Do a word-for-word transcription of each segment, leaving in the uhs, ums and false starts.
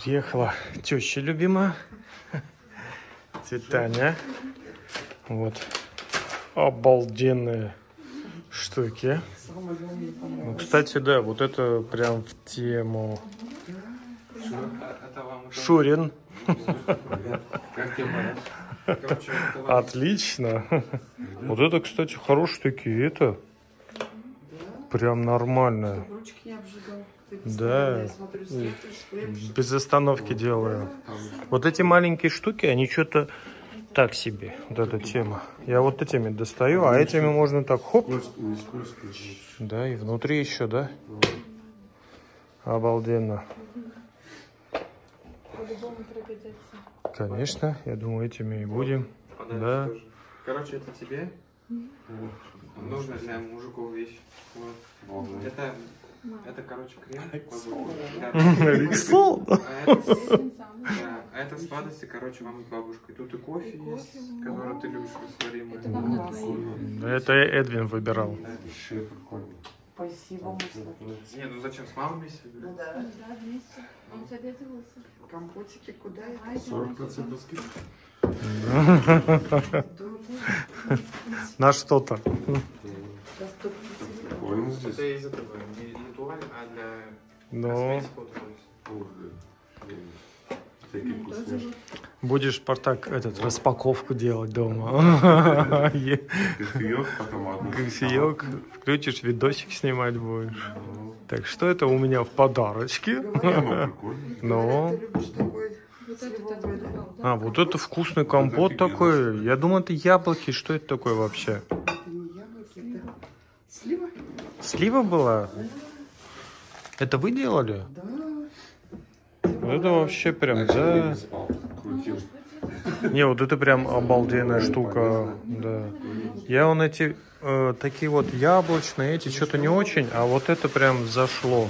Приехала теща любимая, Таня. Вот обалденные штуки. Ну, кстати, да, вот это прям в тему. Шурин. Отлично. Вот это, кстати, хорошие такие. Это прям нормально. Да, без остановки делаю. Вот эти маленькие штуки, они что-то так себе, вот эта тема. Я вот этими достаю, а этими можно так хоп. Да, и внутри еще, да? Обалденно. По-любому пригодится. Конечно, я думаю, этими и будем. Да. Короче, это тебе. Нужно для мужиков вещь. Вот. Это, это, короче, крем. Риксол. А это сладости, короче, вам с бабушкой. Тут и кофе есть, который ты любишь, растворимый. Это Эдвин выбирал. Спасибо, Не, ну зачем, с мамой вместе? Ну да. Да, вместе. Он советовался. Компотики куда сорок процентов скидки. На что-то. Это из этого, не туаль, а для косметики. Будешь, Спартак, этот, распаковку делать дома. Кофеек, потом одну. Кофеек, включишь, видосик снимать будешь. Так, что это у меня в подарочке? Ну. А, вот это вкусный компот такой. Я думаю, это яблоки. Что это такое вообще? Слива? Слива была? Это вы делали? Да. Это вообще прям, да. Не, вот это прям обалденная штука, да. Я вон эти, э, такие вот яблочные, эти что-то не очень, а вот это прям зашло.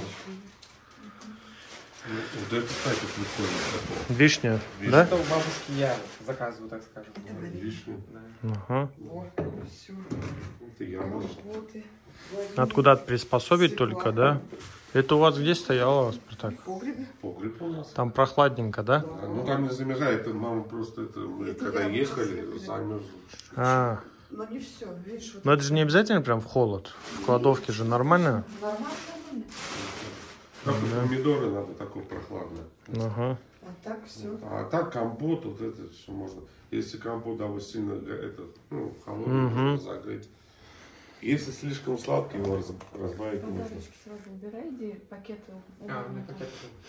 Вот это, кстати, прикольно. Вишня, Вишня. да? Это у бабушки я заказываю, так скажем. Вишня. Ага. Вот, все. Это яблочко. Надо куда-то приспособить только, да? Это у вас где стояло, Спартак? Погреб у нас. Там прохладненько, да? А, ну там не замерзает, это мама просто, это мы Это когда я ехали, замерзло. А, Но не все, видишь, вот. но это же не обязательно прям в холод. В кладовке же нормально? Нормально. Как и помидоры надо такое прохладное. Ага. А так все. А так компот, вот это все можно. Если компот, да, вот сильно это, ну, холодный, Мгм. можно загреть. Если слишком сладкий, его раз- разбавить можно. Подарочки сразу убирай, иди пакеты. А, у меня пакет.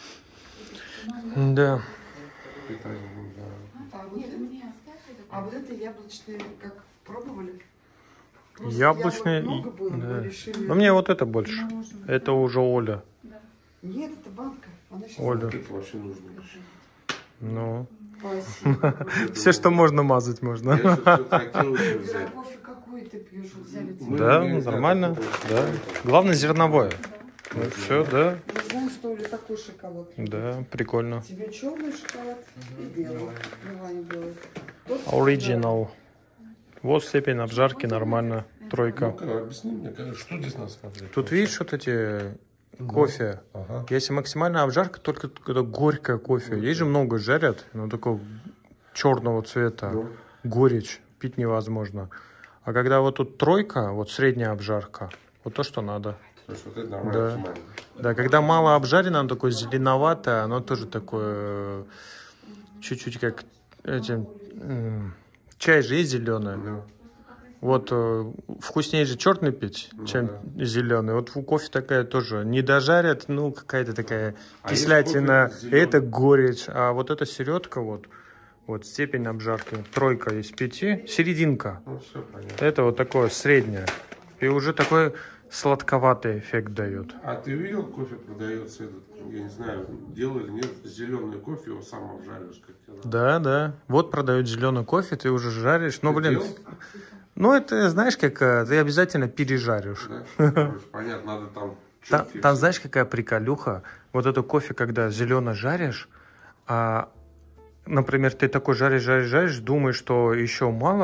Да. Питание, да. А вот, Нет, это- мне оставь это. а вот это яблочные, как пробовали? Просто Яблочные. яблок много было, Да. мы решили. Но мне вот это больше. Можно. Это уже Оля. Да. Нет, это банка. Она сейчас... Оля. Это вообще нужно. Ну. Спасибо. Все, что можно, мазать можно. Я еще что-то хотел еще взять. Кофе какой ты пьешь? Вот взяли тебе. Мы Да, не знаю, нормально. какой Да. это. Главное зерновое. Ну все, да. Мы знаем, что Оля такой шоколад. Да, прикольно. Тебе черный шоколад и белый. Желание белый. Тот Original. Вот степень обжарки нормально. Тройка. Ну-ка, объясни мне, конечно, что здесь надо смотреть? Тут видишь вот эти кофе. Ага. Если максимальная обжарка, только когда горькое кофе. Есть же много жарят, но такого черного цвета. Ну. Горечь. Пить невозможно. А когда вот тут тройка, вот средняя обжарка, вот то, что надо. То есть вот это нормально, Да. оптимально. Да, когда мало обжарено, оно такое зеленоватое, оно тоже такое э, чуть-чуть как этим м, чай же есть зеленый. Ну, Вот э, вкуснее же черный пить, Ну чем да. зеленый. Вот у кофе такая тоже не дожарят, ну какая-то такая А есть кислятина. кофе зелёный? Это горечь, а вот эта середка вот, вот степень обжарки тройка из пяти, серединка. ну все понятно. Это вот такое среднее. И уже такой сладковатый эффект дает. А ты видел, кофе продается этот, я не знаю, делали, нет, зеленый кофе, его сам обжариваешь, как тебе надо. Да, да. Вот продают зеленый кофе, ты уже жаришь. Ну, Ты блин, делал? ну это знаешь, как э, ты обязательно пережаришь. Да? Короче, понятно, надо там... Там, чуть там знаешь, какая приколюха? Вот это кофе, когда зелено жаришь, а, например, ты такой жаришь, жаришь, жаришь, думаешь, что еще мало,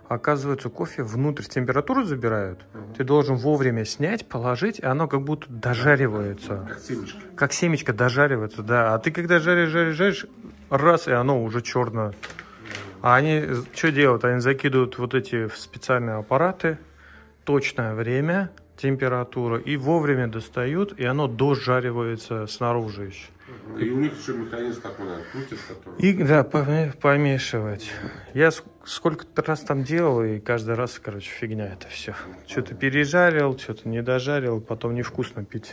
Оказывается, кофе внутрь температуру забирают. Угу. Ты должен вовремя снять, положить, и оно как будто дожаривается. Как семечко. Как семечко дожаривается, да. А ты когда жаришь, жаришь, жаришь, раз, и оно уже черное. А они что делают? Они закидывают вот эти в специальные аппараты, точное время, температура, и вовремя достают, и оно дожаривается снаружи еще. И у них еще механизм такой, крутит, который... И, да, помешивать. Я сколько-то раз там делал, и каждый раз, короче, фигня это все. Что-то пережарил, что-то не дожарил, потом невкусно пить.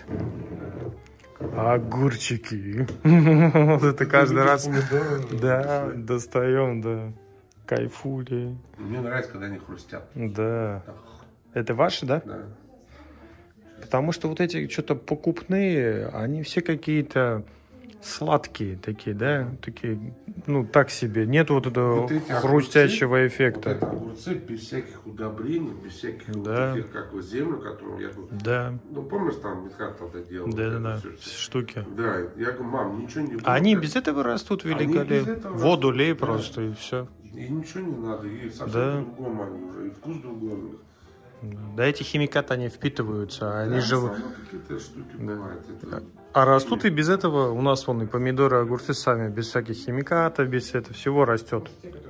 Огурчики. Вот это каждый раз. Да, достаем, да. Кайфули. Мне нравится, когда они хрустят. Да. Это ваши, да? Да. Потому что вот эти что-то покупные, они все какие-то сладкие такие, да? Такие, ну, так себе. Нет вот этого вот хрустящего огурцы, эффекта. Вот это огурцы без всяких удобрений, без всяких да. вот таких, как вот землю, которую я говорю. Да. Ну, помнишь, там Митхат тогда делал? Да, вот да, да. Все, штуки. Да, я говорю, мам, ничего не будет. Они без этого растут великолепно. Воду растут, лей да. просто, и все. И ничего не надо, и совсем да. по-другому они уже, и вкус другой. Да, эти химикаты, они впитываются, они да, же... какие-то штуки да. бывают. Это... А растут и без этого, у нас вон и помидоры, огурцы сами, без всяких химикатов, без этого всего растет.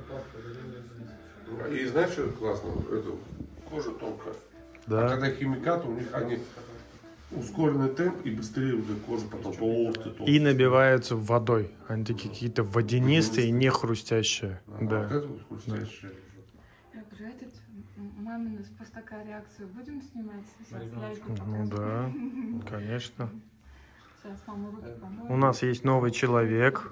И знаешь, что классно? Это, кожа тонкая. Да. А когда химикаты, у них они ускоренный темп и быстрее уже кожа потом толстая. И набиваются водой. Они такие какие-то водянистые и не хрустящие. А, да. Вот это вот хрустящее. Я говорю, этот мамина спартака реакцию будем снимать? Сейчас лайку Ну да, конечно. Сейчас мама руки помоет. У нас есть новый человек.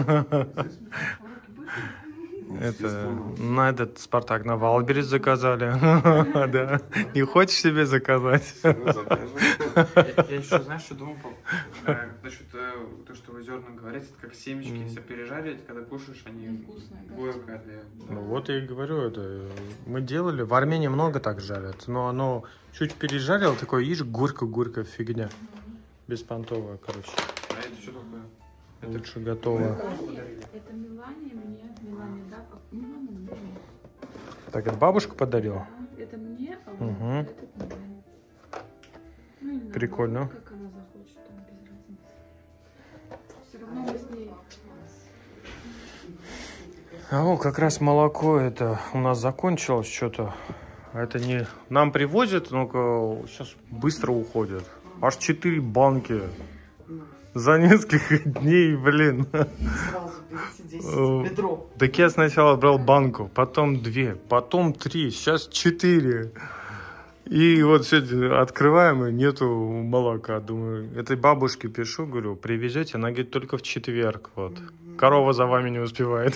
Это на этот Спартак на Валберес заказали. Да. Не хочешь себе заказать? Я еще, знаешь, что думал насчет того, что вы зерна говорите, это как семечки, если пережарить, когда кушаешь, они горькие. Ну вот я и говорю, это мы делали, в Армении много так жарят, но оно чуть пережарило, такое, видишь, горько-горькая фигня. Беспонтовая, короче. А это что такое? Это лучше готово. Это Милане мне, Милане, да? Милане, мне. Так, это бабушка подарила? Да, это мне, а вот угу. это Милане. Ну, или прикольно. наоборот, как она захочет, там без разницы. Все равно мы с ней... А о, как раз молоко это у нас закончилось что-то. Это не... Нам привозят, но сейчас быстро уходят. Аж четыре банки. За несколько дней, блин. Сразу берите десять ведро. Так я сначала брал банку, потом две, потом три, сейчас четыре. И вот сегодня открываем, и нету молока. Думаю, этой бабушке пишу, говорю, привезете? Она говорит, только в четверг. Вот. Корова за вами не успевает.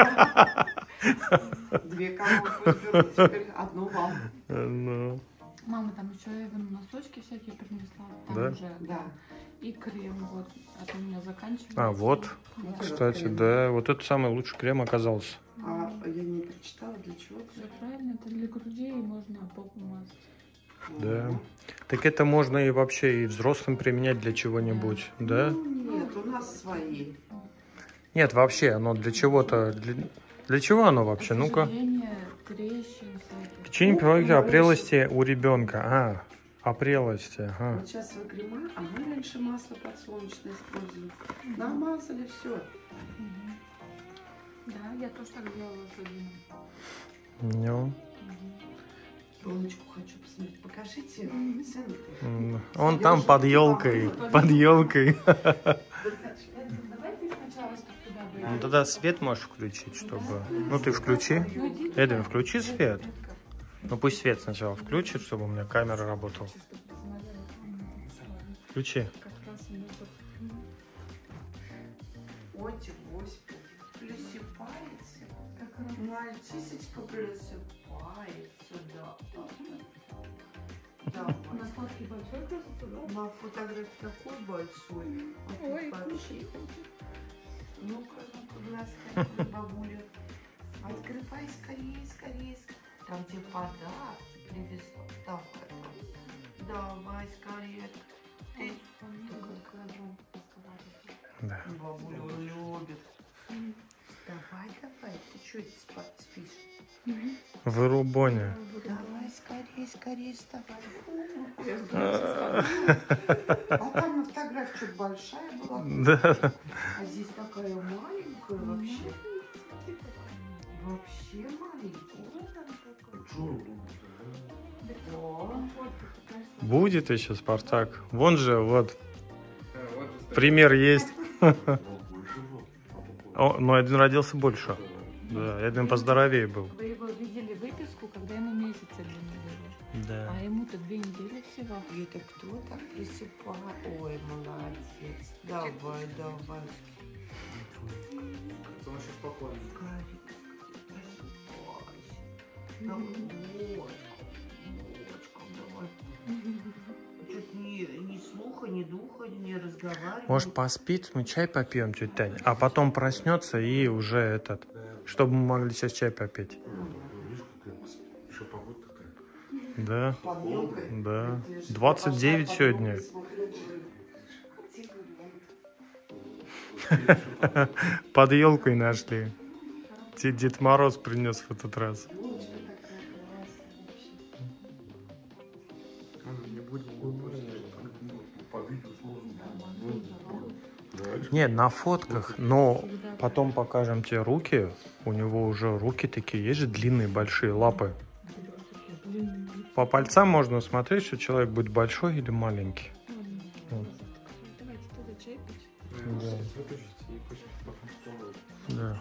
Две коровы пусть берут, теперь одну вам. Ну. Мама там еще Эван носочки всякие принесла. Там Да? уже, Да. И крем, вот. А то у меня заканчивается. А, вот. Да. Кстати, да, вот это самый лучший крем оказался. А я не прочитала, для чего Все это. правильно, это для грудей, можно попу мазать. Да. Так это можно и вообще и взрослым применять для чего-нибудь, да? Ну, нет, у нас свои. Нет, вообще, оно для чего-то... Для, для чего оно вообще? Ну-ка. Заживление, трещин всяких. Печенье, пирожки, опрелости у ребенка. А, опрелости, ага. Вот сейчас вы крема, а мы раньше масло подсолнечное использовали. Намазали, все. Мгм. Да, я тоже так делала с Вадимом. Ну, Елочку хочу посмотреть. Покажите, сын. м, он там под елкой, под елкой. Давай ты сначала, чтобы туда были. Ну тогда свет можешь включить, чтобы... Ну ты включи. Ну, иди Эдвин, туда. включи свет. Ну пусть свет сначала включит, чтобы у меня камера работала. Включи. Как раз у меня тут. Ой, господи, просыпается. Как раз. Мальчишечка просыпается, да. Да, На сладкий большой кажется, да? на фотографии такой большой. А Ой, тут кушай. Ну-ка, ну-ка, глазки, бабуля. Открывай скорее, скорее. Там тебе подарки привезла. Давай, давай скорее. Ты Да. бабуля, он любит. Давай, давай, ты что это спа- спишь? В Рубоне. Давай, скорее, скорее вставай. А там на фотографии что-то большая была. Да. А здесь такая маленькая вообще. Вообще маленькая. Будет еще Спартак. Вон же, вот, Да, вот же пример есть. О, но один родился больше. Да, один поздоровее был. Вы его видели выписку, когда ему месяца длиннее было. Да. А ему-то две недели всего. Это кто так присыпает? Ой, молодец. Давай, давай. Он еще спокойный. Карик. Ой. Ну, молочка, молочка, давай. Чуть ни, ни слуха, ни духа, не разговаривает. Может, поспит, мы чай попьем чуть Тань, а потом проснется и уже этот, чтобы мы могли сейчас чай попить. Еще погода такая. Да, Под елкой. да. Видишь, двадцать девять пошла сегодня. смотрю, Под елкой нашли. Те Дед Мороз принес в этот раз. Булочка такая классная вообще. Не будем. По видео сможем. Не, на фотках, но потом покажем тебе руки. У него уже руки такие, есть же длинные, большие лапы. По пальцам можно смотреть, что человек будет большой или маленький. Вот. Давайте туда чай пить. Да. Да.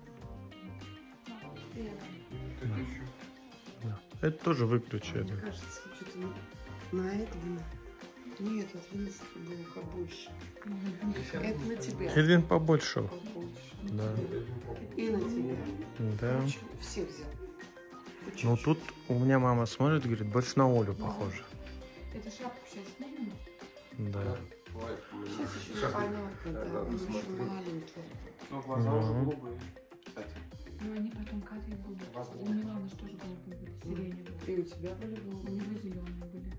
Да. Это тоже выключи. Мне Это. кажется, что-то на, на Эдвина. Нет, Эдвин был побольше. Это на тебя. Эдвин побольше. Побольше. Да. И на тебя. Да. Короче, всех взял. Ну тут у меня мама смотрит и говорит, больше на Олю похоже. Это шапку сейчас снимем? Да. Сейчас еще понятно, да, он еще маленький. Ну, глаза уже голубые, кстати. Ну, они потом карие будут. У Миланы же тоже голубые были, сиреневые. И у тебя были У голубые? него зеленые были.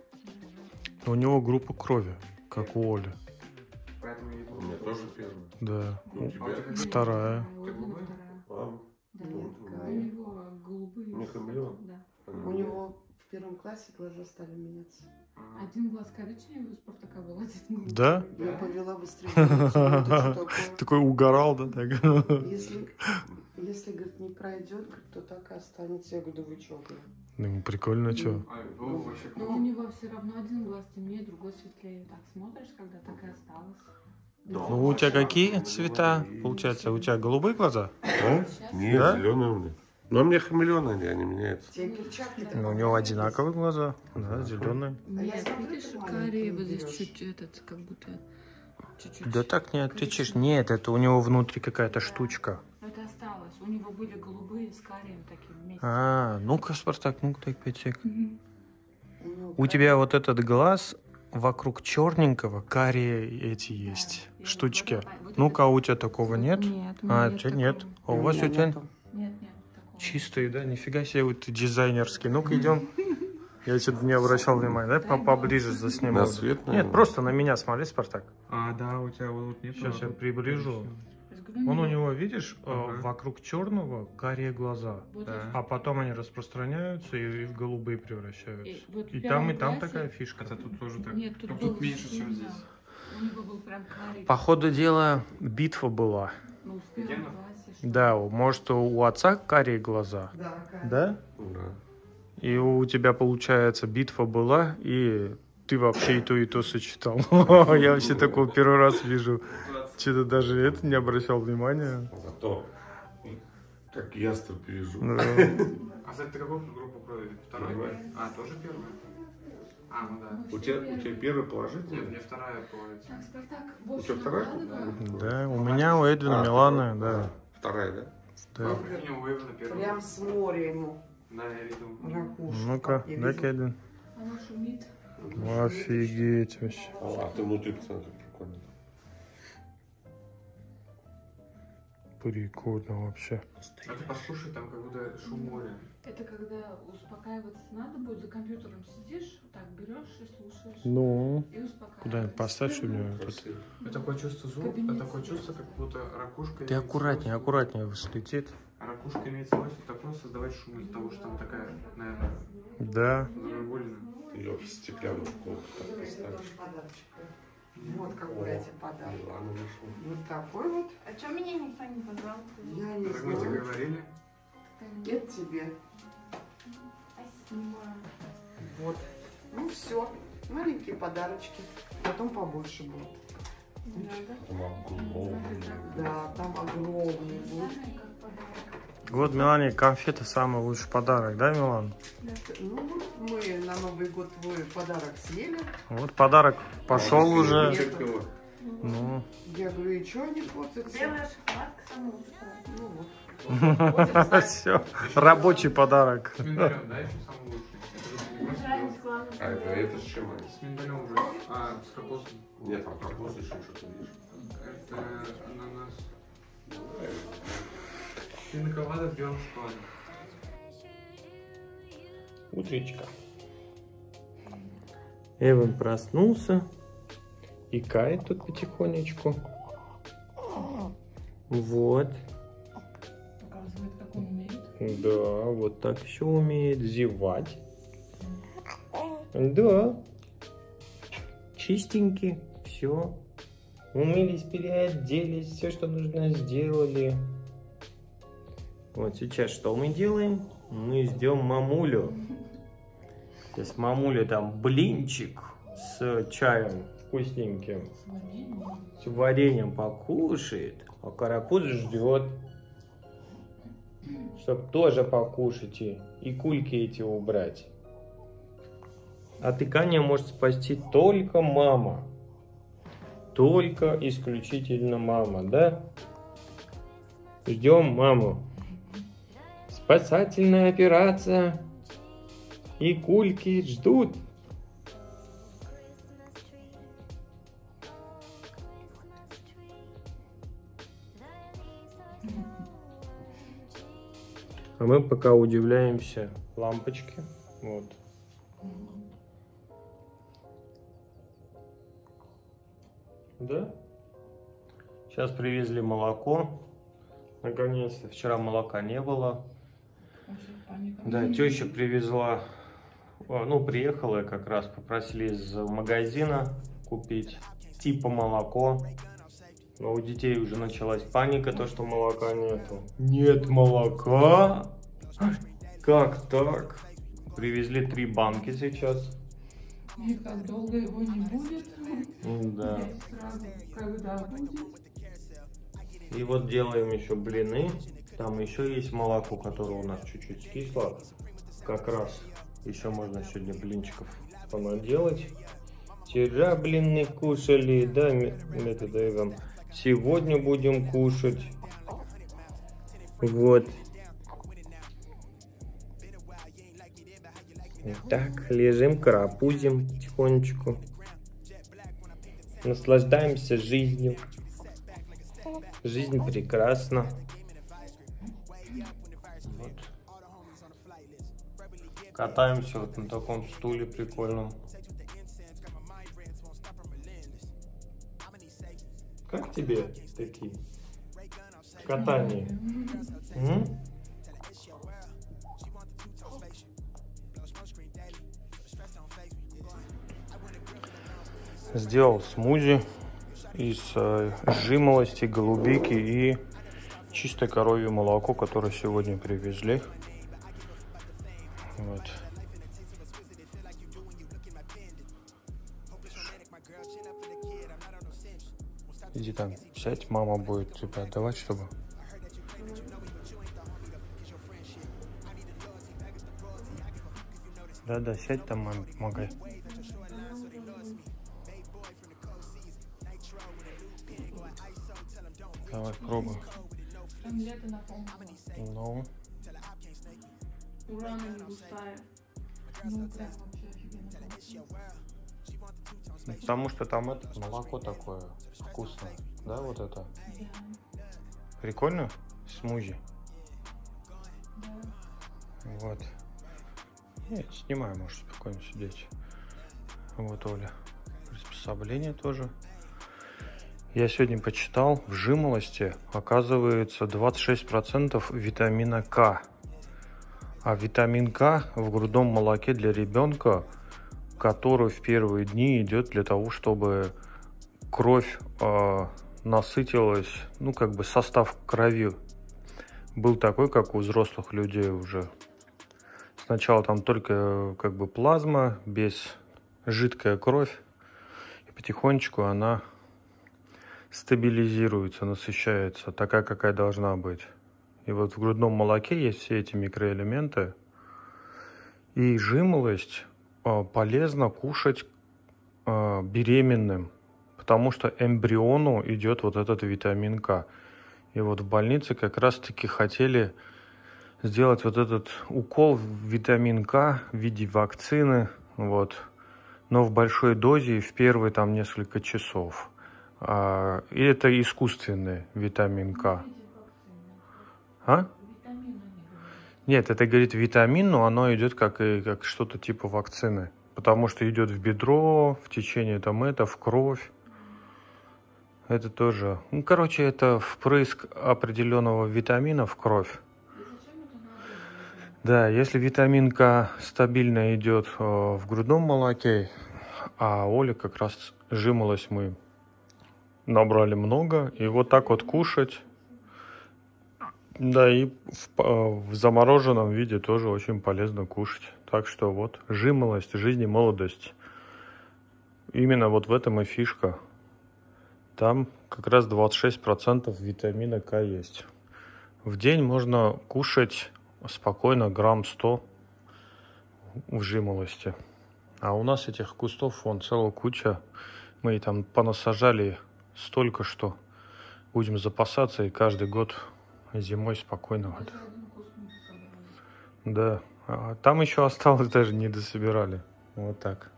У него группа крови, как у Оли. Поэтому я и У думал, меня что- тоже первый. Да. У тебя? Вторая. А у Эдвина вторая. А, Да. ну, У него голубые. У них хамелеон? Да. У него в первом классе глаза стали меняться. Ага. Один глаз коричневый у Спартака был, один голубой. Да? Я повела быстрее. Это что такое? Такой угорал, да? Так? Если, если, говорит, не пройдет, говорит, то так и останется. Я говорю, да вы чё, говорю. Ну, прикольно, что? А, было бы вообще Но у круто. него все равно один глаз темнее, другой светлее. Так смотришь, когда так и осталось. Ну, у тебя какие цвета? Получается, у тебя голубые глаза? А? Нет, Да? зеленые у меня. Но у меня хамелеоны, они, они меняются. Тебе перчатки так Ну, у него одинаковые глаза. Да, зеленые. Нет, смотрю, видишь, ты карие маленький вот здесь берешь. чуть этот, как будто чуть-чуть. Да так не отличишь. Нет, это у него внутри какая-то штучка. Это осталось. У него были голубые с карием таким вместе. А, ну-ка, Спартак, ну-ка, так, пять сек. Мгм. У него У тебя вот этот глаз вокруг черненького карие эти есть Да, и штучки. вот это- вот Ну-ка, это- у тебя такого нет? Нет, у А, меня у нет тебя нет. такого. А у вас у тебя нету. Нет, нет, такого. чистые, да? Нифига себе, вот ты дизайнерский. Ну-ка, идем. Я что-то не обращал внимания. Дай поближе засниму. На свет, Нет, наверное? просто на меня смотри, Спартак. А, да, у тебя вот нет. Сейчас я приближу. То есть, говорю, Он у нет. него, видишь, э, Ага. вокруг черного карие глаза. Вот Да. это- А потом они распространяются и в голубые превращаются. И вот в И первом там, и там классе- такая фишка. Хотя тут тоже так. Нет, тут, Ну, был тут меньше, чем именно- здесь. У него был прям карий. По ходу дела битва была. Ну, в первом Генов? классе. что Да, может, у отца карие глаза? Да, Катя. Да? Да. И у тебя, получается, битва была, и ты вообще и то, и то сочетал. Я вообще такого первый раз вижу. Что-то даже это не обращал внимания. Зато как ястреб вижу. Да. А, кстати, ты какую группу крови? Второй? Первая. А, тоже первая? А, ну да. У тебя, у тебя первый Нет, у положительный? меня вторая получается. Так, Спартак, У больше тебя вторая? накладывай. Да, у меня, у Эдвина, А, Миланы, да. Вторая, да? Да. У меня у Эвана первая. Прям с моря ему Да, я видел. ракушку. Ну-ка, Я дай-ка, видела. Эдвин. Оно шумит. Офигеть вообще. А ты внутри, пацаны, как прикольно. Прикольно вообще. А ты послушай, там как будто шум моря. Это когда успокаиваться надо будет, за компьютером сидишь, так берешь и слушаешь. Ну, И успокаиваешься. куда-нибудь поставь, чтобы мне... Это такое чувство звук, это такое чувство, как будто ракушка... Ты аккуратнее, аккуратнее слетит. А ракушка имеет свойство такое создавать шум из-за того, что там такая, наверное, Да. загогулина. Ты ее в стеклянную так поставишь. Вот какой я тебе подарок. Ладно, нашел. Вот такой вот. А что меня никто не позвал? Я не Как мы тебе знаю. говорили. Это тебе. Спасибо. Вот. Ну все. Маленькие подарочки. Потом побольше будет. Там огромный. Да, там огромный будет. Вот, Милане, конфеты самый лучший подарок, да, Милан? Ну вот мы на Новый год твой подарок съели. Вот подарок пошел А, уже. вытерпела. Ну, Я говорю, и что они портятся? Белая шоколадка самая лучшая. Ну вот. все, рабочий подарок. С миндалем, да, еще самый лучший? Это же не просто Жаль, белый. главное. А это, это с чем они? С миндалем уже. А, с кокосом. Нет, там кокос еще что-то видишь. Это ананас. Пинаколада с белым шоколадом. Утречка. Эван проснулся. Икает тут потихонечку. Вот. Показывает, как он умеет. Да, вот так еще умеет зевать. Да. Чистенький. Все. Умылись, переоделись. Все, что нужно, сделали. Вот сейчас что мы делаем? Мы ждем мамулю. Сейчас мамуля там блинчик с чаем вкусненьким. С вареньем. С вареньем покушает, а карапуз ждет, чтоб тоже покушать и, и кульки эти убрать. От икания может спасти только мама. Только исключительно мама, да? Ждем маму. Спасательная операция. И кульки ждут. А мы пока удивляемся лампочке. Вот. Да? Сейчас привезли молоко. Наконец-то. Вчера молока не было. Да, теща привезла, ну, приехала как раз, попросили из магазина купить типа молоко. Но у детей уже началась паника, то, что молока нету. Нет молока? Как так? Привезли три банки сейчас. И как долго его не будет? Да. Сразу, когда будет? И вот делаем еще блины. Там еще есть молоко, которое у нас чуть-чуть скисло. Как раз еще можно сегодня блинчиков понаделать. Вчера блины кушали, да, методом. Сегодня будем кушать. Вот. Так, лежим, карапузим потихонечку. Наслаждаемся жизнью. Жизнь прекрасна. Вот. Катаемся вот на таком стуле прикольном. Как тебе такие катания? М? Сделал смузи из э, жимолости, голубики и чистое коровье молоко, которое сегодня привезли. Вот. Иди там, сядь, мама будет тебя отдавать, чтобы... Да-да, сядь там, маме, помогай. Давай, пробуй. Там лето напомнило. Ну. Урана не густая. Ну, прям вообще офигенно. Потому что там это молоко такое вкусное, да, вот это? Да. Прикольно? Смузи. Да. Вот. Не, снимаю, можешь спокойно сидеть. Вот, Оля. Приспособление тоже. Я сегодня почитал, в жимолости оказывается двадцать шесть процентов витамина К. А витамин К в грудном молоке для ребенка, который в первые дни идет для того, чтобы кровь э, насытилась, ну как бы состав крови был такой, как у взрослых людей уже. Сначала там только как бы плазма, без жидкая кровь, и потихонечку она стабилизируется, насыщается, такая, какая должна быть. И вот в грудном молоке есть все эти микроэлементы. И жимолость э, полезно кушать э, беременным, потому что эмбриону идет вот этот витамин К. И вот в больнице как раз-таки хотели сделать вот этот укол в витамин К в виде вакцины, вот, но в большой дозе в первые там несколько часов. А, и это искусственный витамин К. А? Нет, это, говорит, витамин, но оно идет как, и, как что-то типа вакцины. Потому что идет в бедро, в течение там это, в кровь. Это тоже... Ну, короче, это впрыск определенного витамина в кровь. Да, если витамин К стабильно идет э, в грудном молоке, а Оля как раз жимолость мы набрали много, и вот так вот кушать... Да, и в, в замороженном виде тоже очень полезно кушать. Так что вот, жимолость, жизнь и молодость. Именно вот в этом и фишка. Там как раз двадцать шесть процентов витамина К есть. В день можно кушать спокойно грамм сто в жимолости. А у нас этих кустов вон целая куча. Мы и там понасажали столько, что будем запасаться и каждый год... Зимой спокойно. Вот. Да. А там еще осталось, даже не дособирали. Вот так.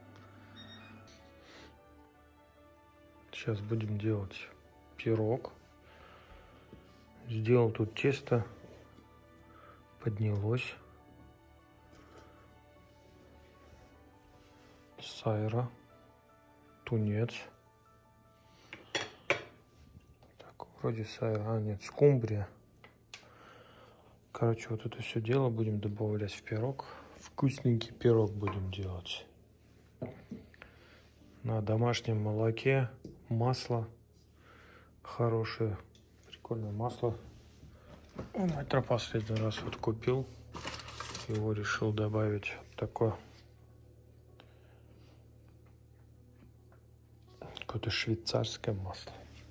Сейчас будем делать пирог. Сделал тут тесто. Поднялось. Сайра. Тунец. Вроде сайра, а нет, скумбрия. Короче, вот это все дело будем добавлять в пирог. Вкусненький пирог будем делать. На домашнем молоке масло хорошее, прикольное масло. Это последний раз вот купил. Его решил добавить такое. Какое-то швейцарское масло.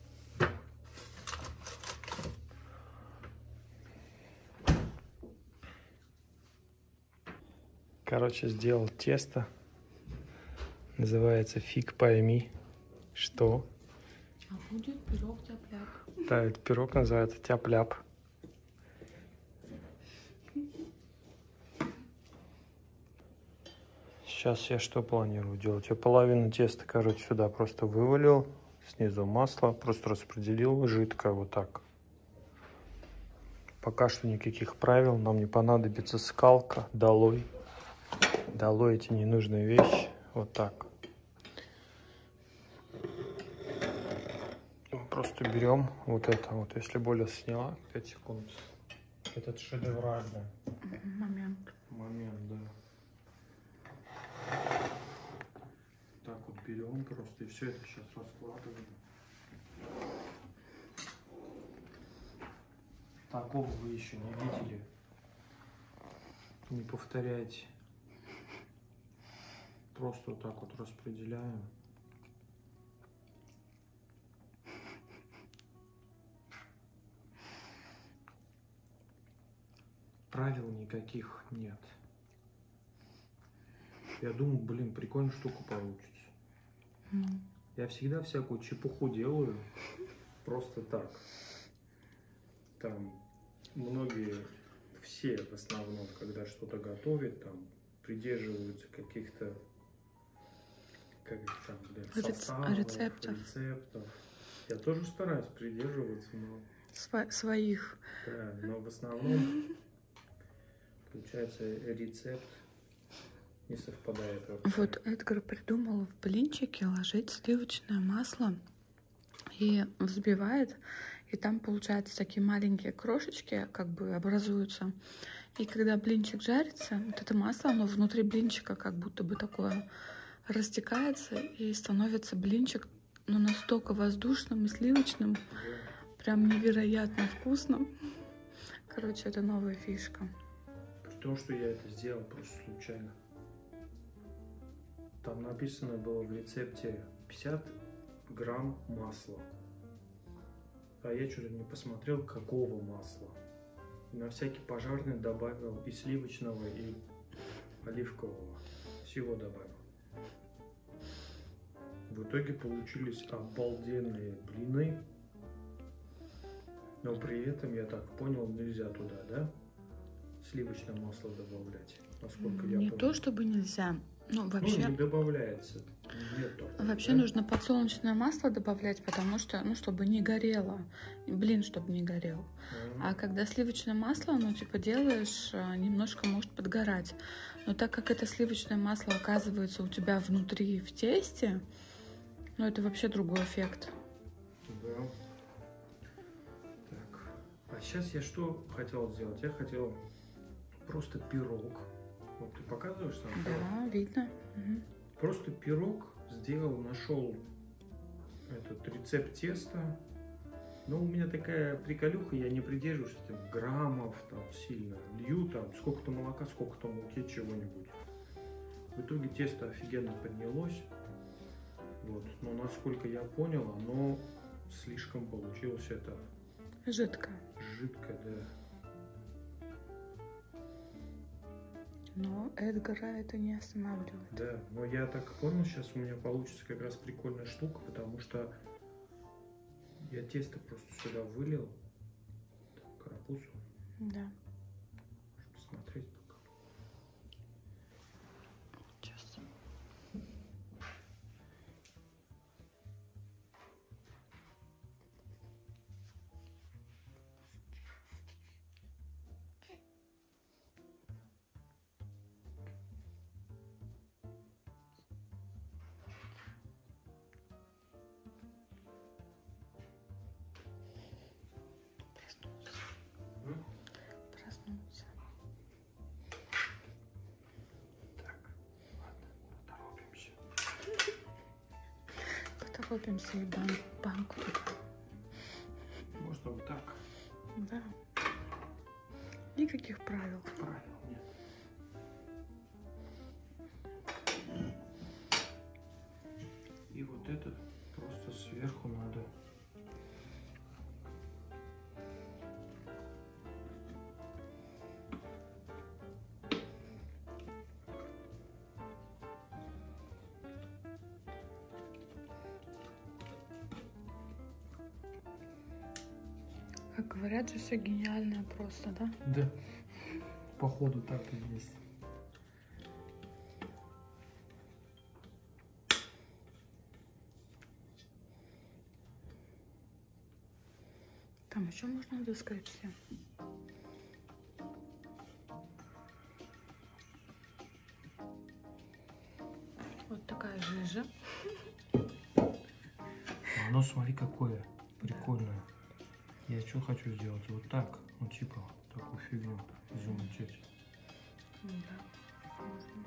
Короче, сделал тесто. Называется фиг пойми что. А будет пирог тяп-ляп. Да, этот пирог называется тяп-ляп. Сейчас я что планирую делать? Я половину теста, короче, сюда просто вывалил. Снизу масло. Просто распределил жидко вот так. Пока что никаких правил. Нам не понадобится скалка. Долой. Долой эти ненужные вещи. Вот так. Просто берем вот это. Вот если более сняла, пять секунд. Этот шедевральный Момент. момент, да. Так вот берем просто и все это сейчас раскладываем. Такого вы еще не видели. Не повторяйте. Просто вот так вот распределяем. Правил никаких нет. Я думаю, блин, прикольная штука получится. Mm. Я всегда всякую чепуху делаю. Просто так. Там многие, все в основном, когда что-то готовят, там придерживаются каких-то, как их там, блин, составов, рецептов. рецептов. Я тоже стараюсь придерживаться, но Сво своих. Да, но в основном, получается, рецепт не совпадает вообще. Вот Эдгар придумал в блинчики ложить сливочное масло и взбивает, и там, получается, такие маленькие крошечки как бы образуются. И когда блинчик жарится, вот это масло, оно внутри блинчика как будто бы такое растекается, и становится блинчик, ну, настолько воздушным и сливочным, прям невероятно вкусным. Короче, это новая фишка. При том, что я это сделал просто случайно. Там написано было в рецепте пятьдесят грамм масла. А я что-то не посмотрел, какого масла. И на всякий пожарный добавил и сливочного, и оливкового. Всего добавил. В итоге получились обалденные блины. Но при этом, я так понял, нельзя туда, да? Сливочное масло добавлять, насколько я Не понял. то, чтобы нельзя. Ну, вообще... Ну, не добавляется. Нет только, Вообще да? нужно подсолнечное масло добавлять, потому что, ну, чтобы не горело. Блин, чтобы не горел. Mm-hmm. А когда сливочное масло, ну, типа, делаешь, немножко может подгорать. Но так как это сливочное масло оказывается у тебя внутри в тесте, ну, это вообще другой эффект. Да. Так. А сейчас я что хотел сделать? Я хотел просто пирог. Вот ты показываешь там? Да, видно. Угу. Просто пирог сделал, нашел этот рецепт теста. Но у меня такая приколюха, я не придерживаюсь там граммов там сильно. Лью там сколько-то молока, сколько-то муки, чего-нибудь. В итоге тесто офигенно поднялось. Вот. Но насколько я понял, оно слишком получилось это... Жидко. Жидко, да. Но Эдгара это не останавливает. Да, но я так понял, сейчас у меня получится как раз прикольная штука, потому что я тесто просто сюда вылил, так, карапузу. Да. Посмотреть пока. Сейчас. Проснулся. Так, ладно, поторопимся. Поторопимся и бан банку туда. Можно вот так. Да. Никаких правил. Правильно, нет. И вот это просто сверху надо. Как говорят же, все гениальное просто, да? Да. Походу так и есть. Там еще можно доскать все. Вот такая жижа. Оно, смотри, какое прикольное. Я что хочу сделать? Вот так. Ну, типа, такую фигню замутить. Да, можно.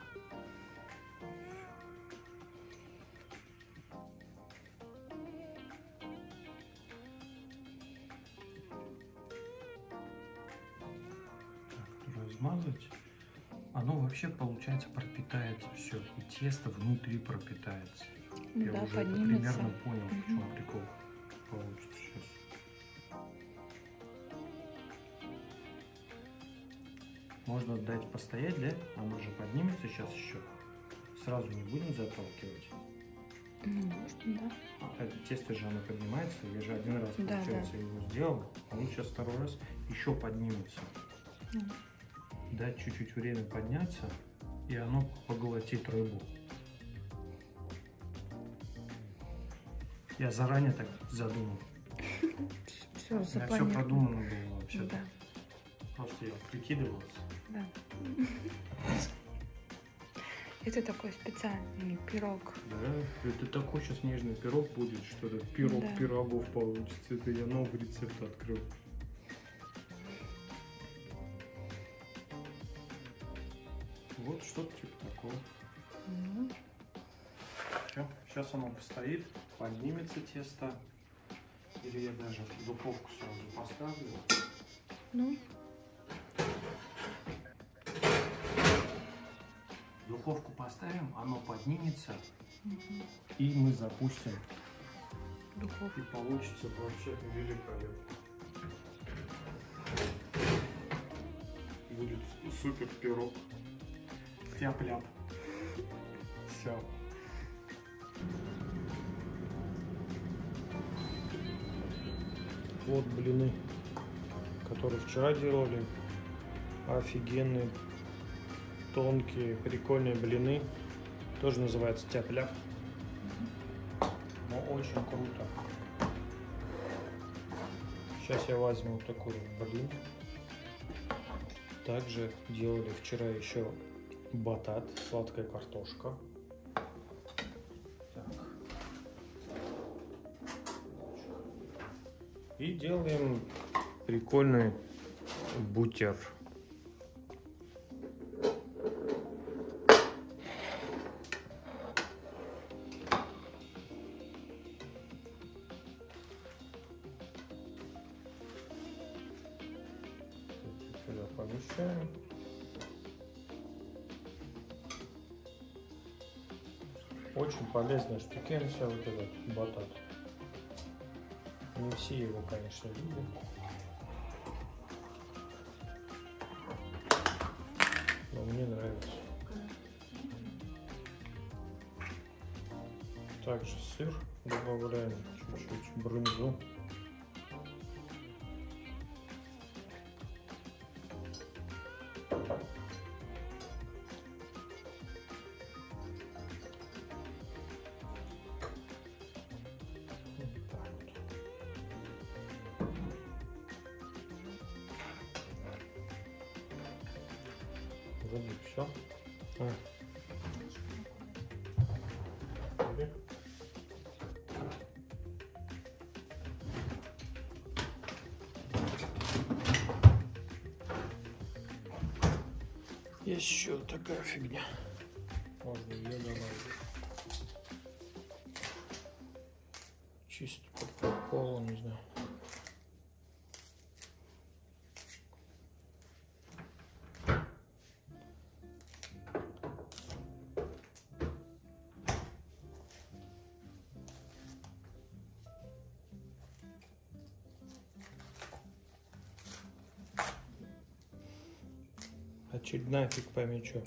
Так, размазать. Оно вообще, получается, пропитается все. И тесто внутри пропитается. Я Да, уже это поднимется. примерно понял, Угу. в чем прикол получится сейчас. Можно дать постоять, да? Оно же поднимется сейчас еще. Сразу не будем заталкивать. Ну, можно, да. А, это тесто же оно поднимается. Я же один раз, Да, получается, да. его сделал. А он сейчас второй раз еще поднимется. Mm. Дать чуть-чуть время подняться, и оно поглотит рыбу. Я заранее так задумал. все У меня все запланировано. продумано было вообще. Да. Просто я прикидывался. Да. Это такой специальный пирог. Да, это такой сейчас нежный пирог будет, что это пирог Да. пирогов получится. Это я новый рецепт открыл. Вот что-то типа такого. Ну, Все, сейчас оно постоит, поднимется тесто. Или я даже в духовку сразу поставлю. ну, В духовку поставим, оно поднимется, мгм. и мы запустим. Духовка. И получится вообще великолепно. Будет супер пирог. Тяп-ляп. Все. Вот блины, которые вчера делали. Офигенные, тонкие, прикольные блины. Тоже называется тяп-ляп. Но очень круто. Сейчас я возьму вот такой блин. Также делали вчера еще батат, сладкая картошка. Так. И делаем прикольный бутер. Сюда помещаем. Очень полезная штукенция вот этот батат. Не все его, конечно, любят. Но мне нравится. Также сыр добавляем, чуть-чуть брынзу. Вроде все. А. Есть еще такая фигня. Можно ее добавить. Чисто по полу, не знаю. Очередная фиг пойми что.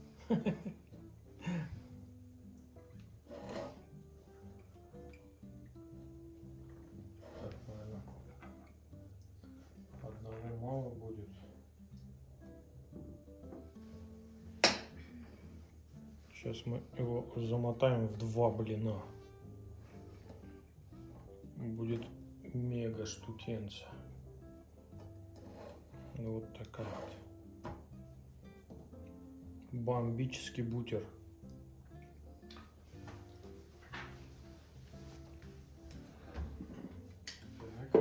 Так, наверное, одного мало будет. Сейчас мы его замотаем в два блина. Будет мега штукенция. Вот такая вот. Бомбический бутер. Так.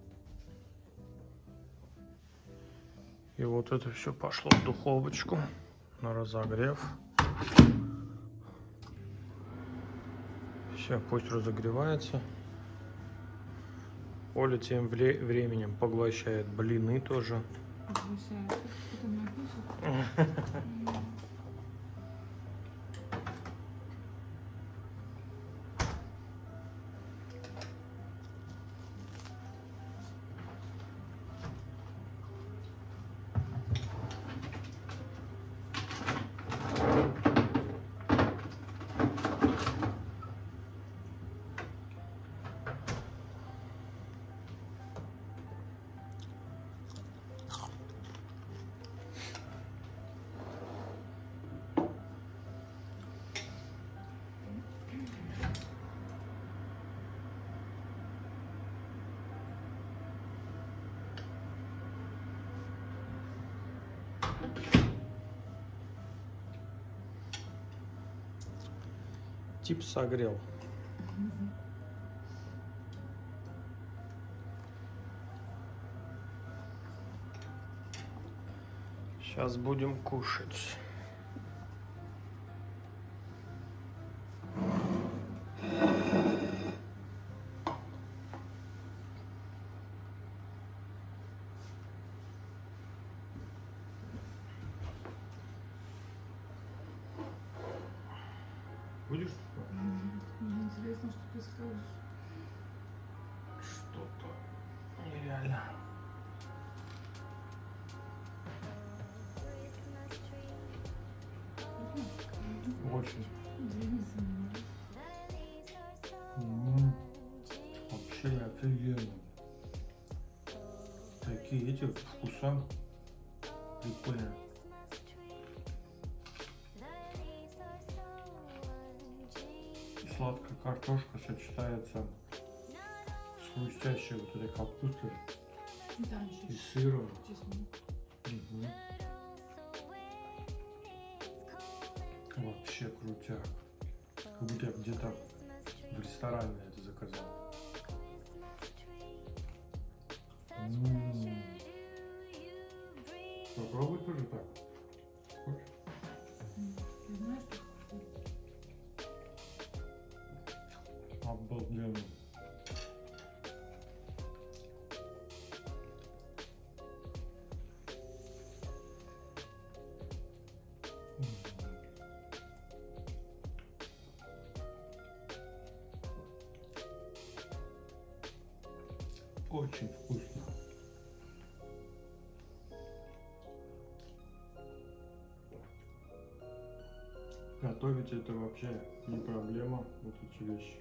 И вот это все пошло в духовочку на разогрев. Все, пусть разогревается. Оля тем временем поглощает блины тоже. Тип согрел. Сейчас будем кушать. Будешь? Мне интересно, что ты скажешь. Что-то нереально. Очень. М-м-м. Вообще офигенно. Такие эти вкуса прикольные. Сладкая картошка сочетается с хрустящей вот этой капустой Да, и сыром. Честно. Угу. Вообще крутяк. Как будто я где-то в ресторане это заказал. М-м-м. Попробуй тоже так. Хочешь? Ты знаешь, что Обалденно. Очень вкусно. Готовить это вообще не проблема, вот эти вещи.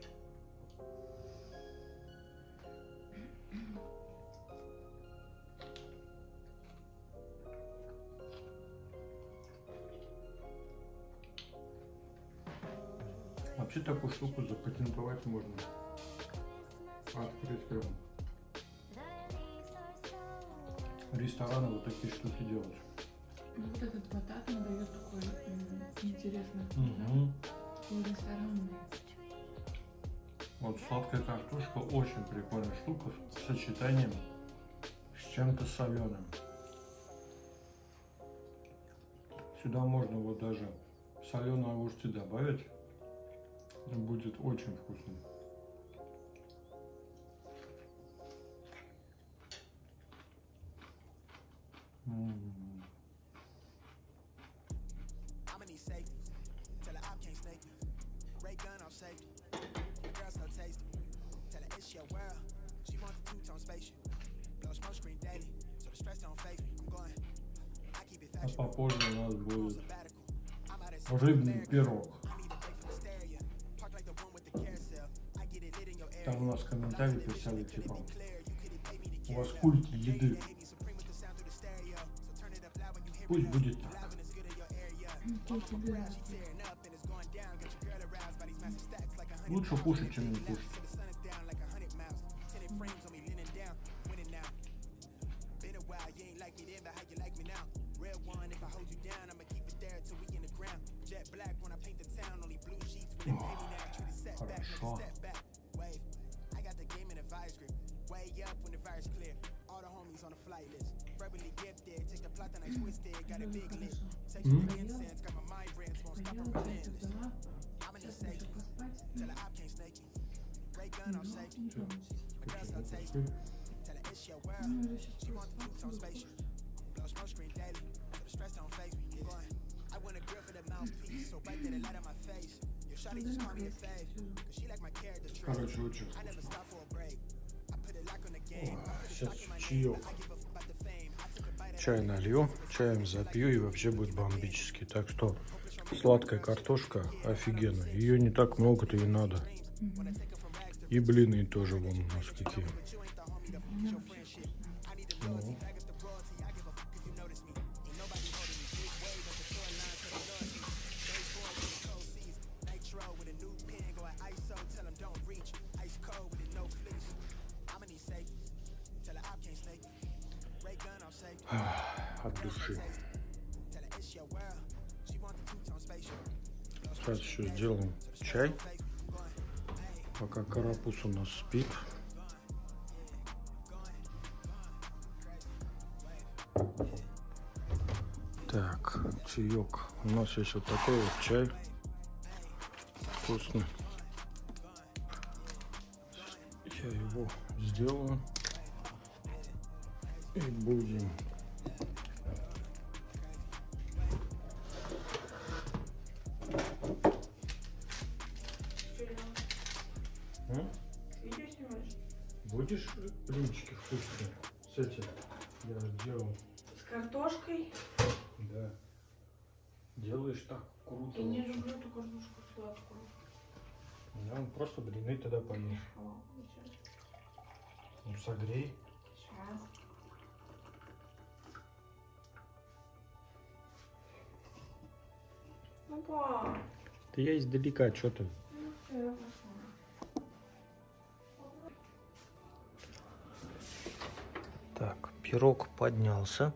Вообще такую штуку запатентовать можно. Открыть прям. Рестораны вот такие штуки делать. вот этот батат дает такой интересный Угу. ресторан. Вот сладкая картошка очень прикольная штука с сочетанием с чем-то соленым. Сюда можно вот даже соленые огурцы добавить. Будет очень вкусно. М-м-м. А попозже у нас будет рыбный пирог. Там у нас комментарии писали, типа, у вас культ еды. Пусть будет так. Лучше кушать, чем не кушать. Хорошо. М? Короче, очень вкусно. О, сейчас чаек. Чай налью, чаем запью и вообще будет бомбически. Так что сладкая картошка офигенно. Ее не так много-то и надо. И блины тоже вон у нас какие. Ну. От души. сейчас еще сделаем чай, пока карапуз у нас спит. Так, чаек. У нас есть вот такой вот чай. Вкусный. Я его сделаю. И будем. Будешь блинчики вкусные? С этим я сделал. С картошкой? Да. Делаешь так круто. Я не люблю эту картошку сладкую. Да, ну просто блины тогда поешь. О, сейчас. Ну согрей. Сейчас. Ну, пап. Ты я издалека, что ты? Ну, Так, пирог поднялся.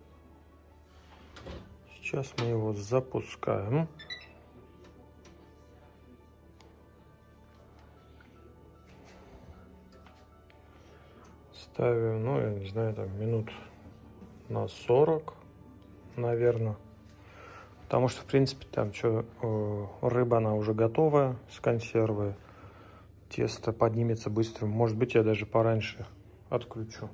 Сейчас мы его запускаем. Ставим, ну, я не знаю, там минут на сорок, наверное. Потому что, в принципе, там что, рыба, она уже готовая с консервы. Тесто поднимется быстро. Может быть, я даже пораньше отключу.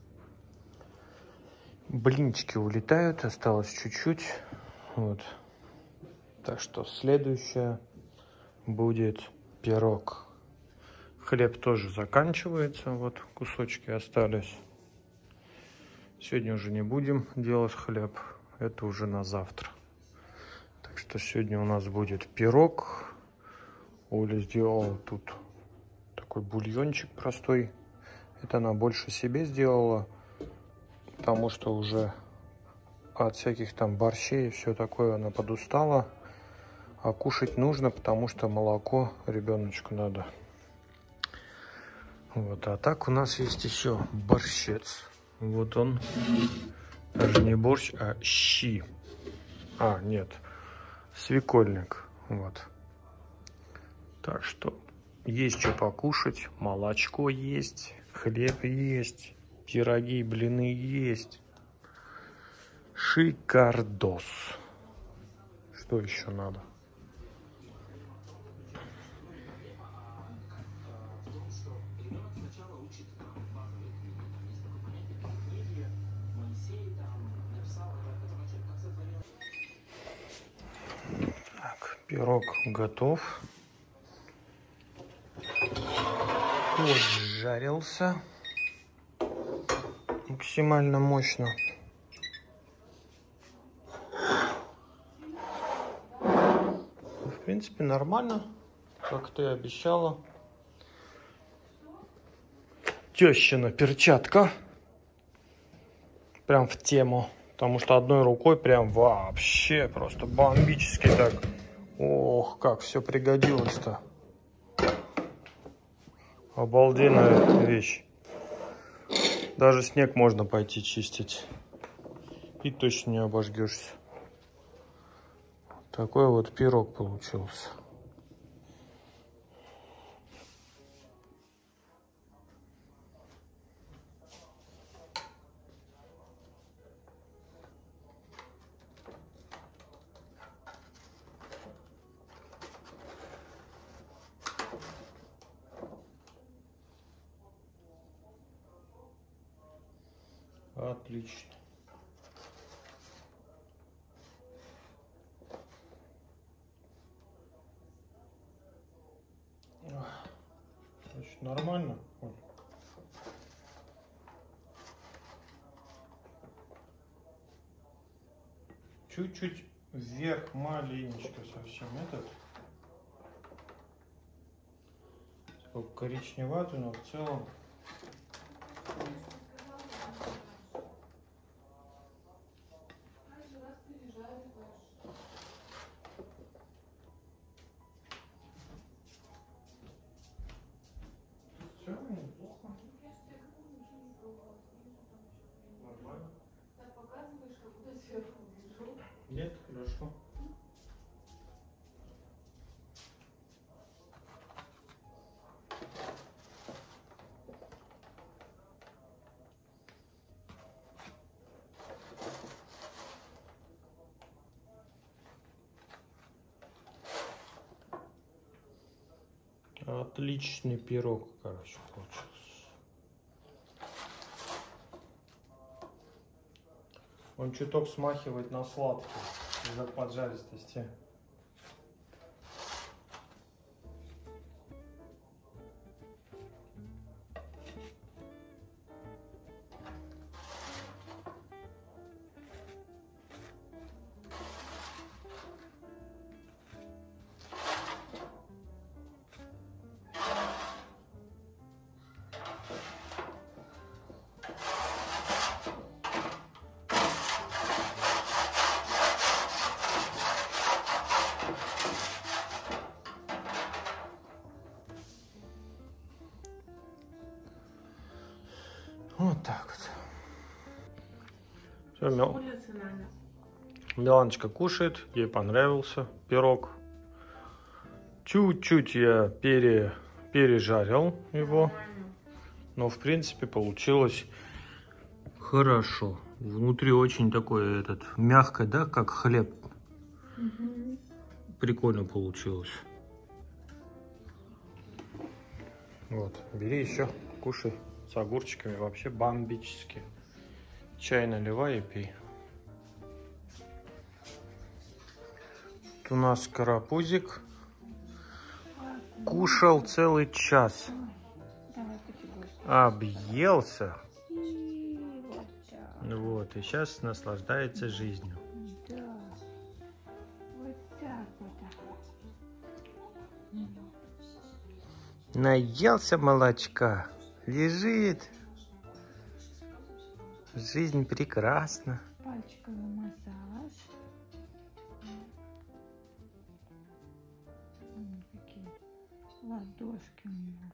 Блинчики улетают, осталось чуть-чуть. Вот. Так что следующее будет пирог. Хлеб тоже заканчивается. Вот кусочки остались. Сегодня уже не будем делать хлеб. Это уже на завтра. Так что сегодня у нас будет пирог. Оля сделала тут такой бульончик простой. Это она больше себе сделала. Потому что уже от всяких там борщей и все такое она подустала. А кушать нужно, потому что молоко ребеночку надо. Вот, а так у нас есть еще борщец. Вот он. Даже не борщ, а щи. А, нет. Свекольник. Вот. Так что есть что покушать. Молочко есть. Хлеб есть. Пироги, блины есть. Шикардос. Что еще надо? Так, пирог готов. Поджарился. Максимально мощно. В принципе, нормально, как ты обещала. Тещина перчатка. Прям в тему. Потому что одной рукой прям вообще просто бомбически так. Ох, как все пригодилось-то. Обалденная вещь. Даже снег можно пойти чистить. И точно не обожгешься. Такой вот пирог получился. Отлично. Значит, нормально. Чуть-чуть вверх, маленечко совсем этот. Такой коричневатый, но в целом. Нет, хорошо. Отличный пирог, короче, получился. Он чуток смахивает на сладкий из-за поджаристости. Вот так вот. Все, Мел... Миланочка кушает, ей понравился пирог. Чуть-чуть я пере... пережарил его, но в принципе получилось хорошо. Внутри очень такой этот мягкий, да, как хлеб. Угу. Прикольно получилось. Вот, бери еще, кушай. С огурчиками вообще бомбически. Чай наливай и пей. Тут у нас карапузик кушал целый час. Объелся. Вот, и сейчас наслаждается жизнью. Наелся молочка. Лежит. Жизнь прекрасна. Пальчиковый массаж. Какие ладошки у него.